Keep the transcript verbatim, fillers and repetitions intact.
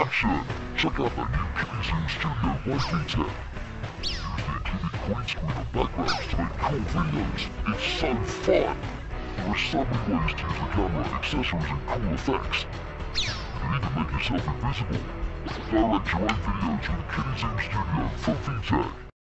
action! Check out the new Kidizoom studio by VTech. Use the included green screen and backgrounds to make cool videos. It's so fun! There are so many ways to use the camera, accessories, and cool effects. You can even make yourself invisible. Direct your own videos with Kidizoom Studio from VTech.